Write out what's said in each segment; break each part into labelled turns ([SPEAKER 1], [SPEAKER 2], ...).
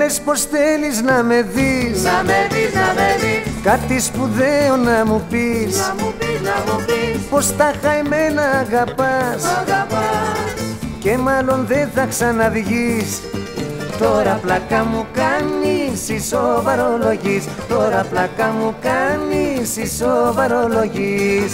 [SPEAKER 1] λες πως θέλεις να με δεις,
[SPEAKER 2] να με δεις, να με δεις,
[SPEAKER 1] κάτι σπουδαίο να μου πεις,
[SPEAKER 2] να μου πεις, να μου πεις,
[SPEAKER 1] πως τα χαημένα αγαπάς,
[SPEAKER 2] αγαπάς.
[SPEAKER 1] και μάλλον δεν θα ξαναβγείς. Τώρα πλάκα μου κάνεις, ισοβαρολογείς. Τώρα πλάκα μου κάνεις, ισοβαρολογείς.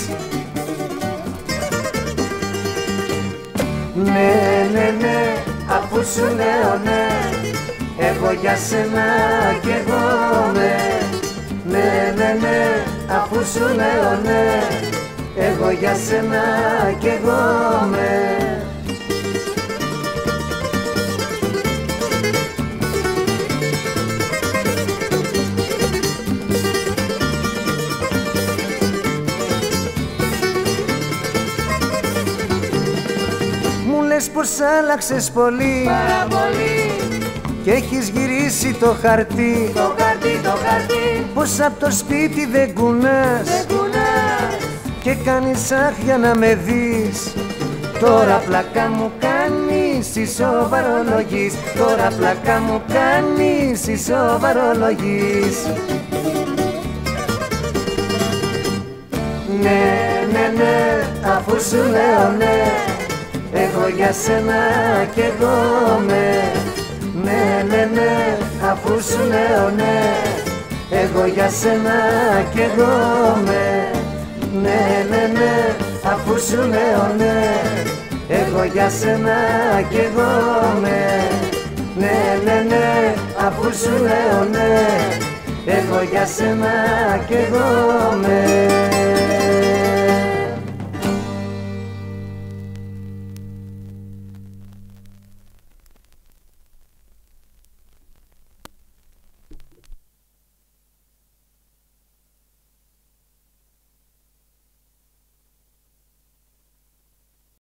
[SPEAKER 1] Ναι, ναι, ναι, αφού σου λέω ναι, εγώ για σένα κι εγώ με. Ναι, ναι, ναι, αφού σου λέω ναι, εγώ για σένα κι εγώ με. Μου λες πως άλλαξες πολύ,
[SPEAKER 2] Πάρα πολύ,
[SPEAKER 1] κι έχεις γυρίσει το χαρτί,
[SPEAKER 2] το χαρτί, το χαρτί,
[SPEAKER 1] πως απ' το σπίτι δεν κουνάς,
[SPEAKER 2] δεν κουνάς.
[SPEAKER 1] και κάνεις αχ για να με δεις. Τώρα πλάκα μου κάνεις, ισοβαρολογείς. Τώρα πλάκα μου κάνεις, ισοβαρολογείς. Ναι, ναι, ναι, αφού σου λέω ναι, εγώ για σένα κι εγώ με. Ναι, ναι, ναι, αφού σου λέω ναι, εγώ για σένα κι εγώ με. Ναι, ναι, ναι, αφού σου λέω ναι, εγώ για σένα κι εγώ με. Ναι, ναι, ναι, αφού σου λέω ναι, εγώ για σένα κι εγώ με.